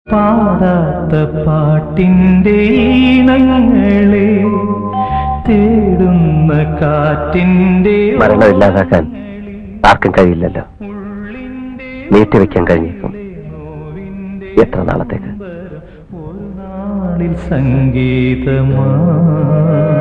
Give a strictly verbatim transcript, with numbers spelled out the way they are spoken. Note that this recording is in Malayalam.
പാടാത്ത പാട്ടിൻ്റെ ഈണങ്ങളെ തേടുന്ന കാറ്റിൻ്റെ മരണം ഇല്ലാതാക്കാൻ ആർക്കും കഴിയില്ലല്ലോ. നീട്ടിവെക്കാൻ കഴിഞ്ഞേക്കും. എത്ര നാളത്തേക്ക്? ഒരു നാളിൽ സംഗീതമാ